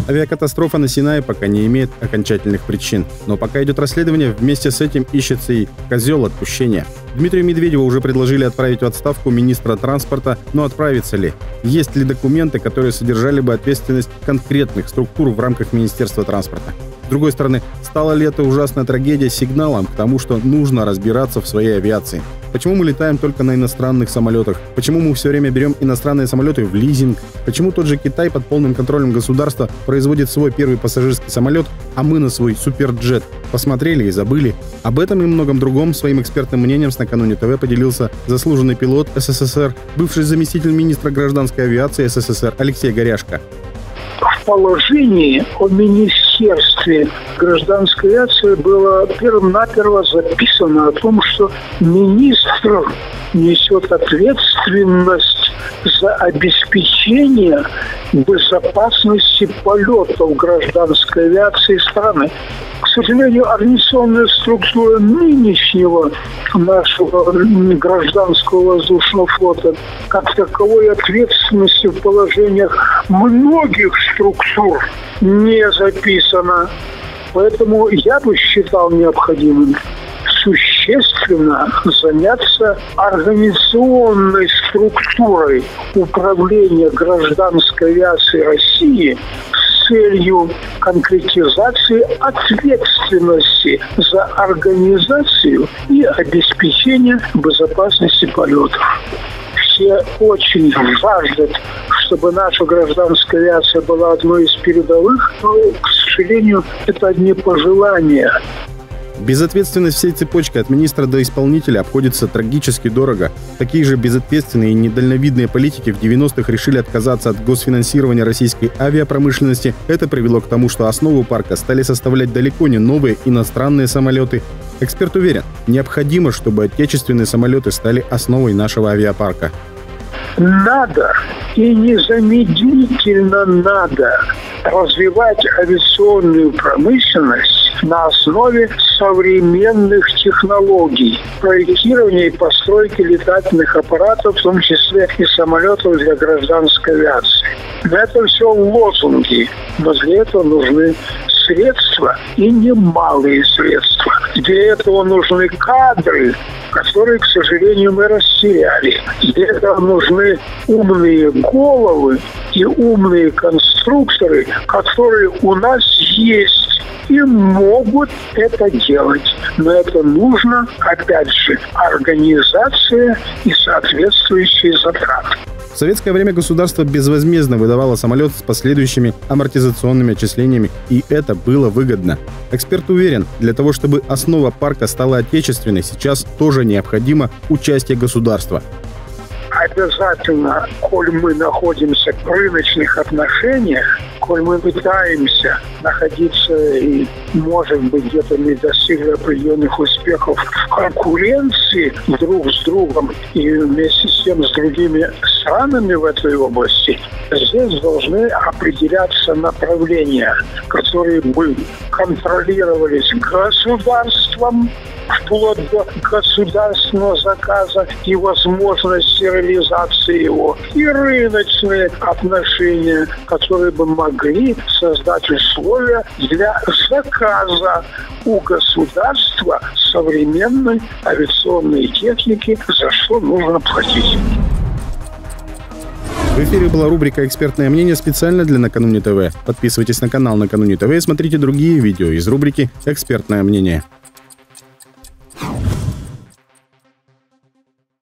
Авиакатастрофа на Синае пока не имеет окончательных причин. Но пока идет расследование, вместе с этим ищется и козел отпущения. Дмитрию Медведеву уже предложили отправить в отставку министра транспорта, но отправится ли? Есть ли документы, которые содержали бы ответственность конкретных структур в рамках Министерства транспорта? С другой стороны, стала ли эта ужасная трагедия сигналом к тому, что нужно разбираться в своей авиации? Почему мы летаем только на иностранных самолетах? Почему мы все время берем иностранные самолеты в лизинг? Почему тот же Китай под полным контролем государства производит свой первый пассажирский самолет, а мы на свой суперджет посмотрели и забыли? Об этом и многом другом своим экспертным мнением с Накануне ТВ поделился заслуженный пилот СССР, бывший заместитель министра гражданской авиации СССР Алексей Горяшко. В положении о Министерстве гражданской авиации было первонаперво записано о том, что министр несет ответственность за обеспечение безопасности полетов гражданской авиации страны. К сожалению, организационная структура нынешнего нашего гражданского воздушного флота как таковой ответственности в положениях многих структур не записана. Поэтому я бы считал необходимым существенно заняться организационной структурой управления гражданской авиацией России с целью конкретизации ответственности за организацию и обеспечение безопасности полетов. Все очень жаждут, чтобы наша гражданская авиация была одной из передовых, но, к сожалению, это одни пожелания. Безответственность всей цепочки от министра до исполнителя обходится трагически дорого. Такие же безответственные и недальновидные политики в 90-х решили отказаться от госфинансирования российской авиапромышленности. Это привело к тому, что основу парка стали составлять далеко не новые иностранные самолеты. Эксперт уверен, необходимо, чтобы отечественные самолеты стали основой нашего авиапарка. Надо и незамедлительно надо развивать авиационную промышленность на основе современных технологий проектирования и постройки летательных аппаратов, в том числе и самолетов для гражданской авиации. Это все лозунги, но для этого нужны средства и немалые средства. Для этого нужны кадры, которые, к сожалению, мы растеряли. Для этого нужны умные головы и умные конструкторы, которые у нас есть и могут это делать. Но это нужно, опять же, организация и соответствующие затраты. В советское время государство безвозмездно выдавало самолет с последующими амортизационными отчислениями, и это было выгодно. Эксперт уверен, для того, чтобы основа парка стала отечественной, сейчас тоже необходимо участие государства. Обязательно, коль мы находимся в рыночных отношениях, коль мы пытаемся находиться и, может быть, где-то не достигли определенных успехов в конкуренции друг с другом и вместе с тем с другими странами в этой области, здесь должны определяться направления, которые бы контролировались государством, вплоть до государственного заказа и возможности реализации его, и рыночные отношения, которые бы могли создать условия для заказа у государства современной авиационной техники, за что нужно платить. В эфире была рубрика «Экспертное мнение» специально для Накануне ТВ. Подписывайтесь на канал Накануне ТВ и смотрите другие видео из рубрики «Экспертное мнение».